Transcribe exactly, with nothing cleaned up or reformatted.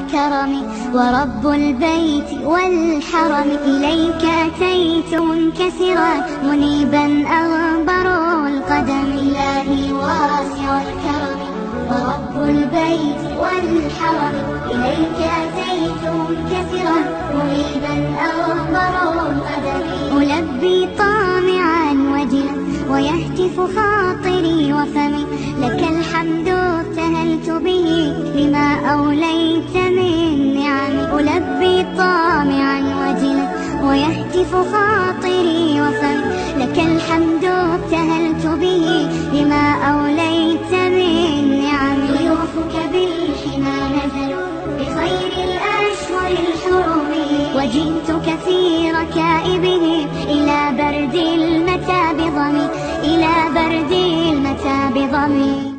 والكرم ورب البيت والحرم. إليك أتيت منكسرا منيبا أغبر القدم. إلهي واسع الكرم ورب البيت والحرم. إليك أتيت منكسرا منيبا أغبر القدم. ألبي طامعا وجلا ويهتف خاطري وفمي لك الحمد ابتهلت به لما أوليت من نعم. ألبي طامعا وجلا ويهتف خاطري وفمي لك الحمد ابتهلت به لما أوليت من نعم. ضيوفك بالحمى نزلوا بخير الأشهر الحرم وجئتك في ركائبهم إلى برد المتى بضمي إلى برد المتى بضمي.